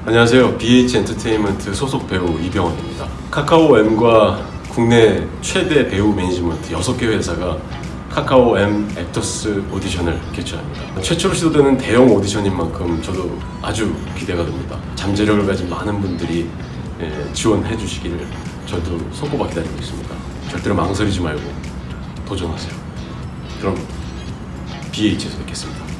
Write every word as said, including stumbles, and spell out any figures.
안녕하세요. 비에이치 엔터테인먼트 소속 배우 이병헌입니다. 카카오엠과 국내 최대 배우 매니지먼트 여섯 개 회사가 카카오엠 액터스 오디션을 개최합니다. 최초로 시도되는 대형 오디션인 만큼 저도 아주 기대가 됩니다. 잠재력을 가진 많은 분들이 지원해 주시기를 저도 손꼽아 기다리고 있습니다. 절대로 망설이지 말고 도전하세요. 그럼 비에이치에서 뵙겠습니다.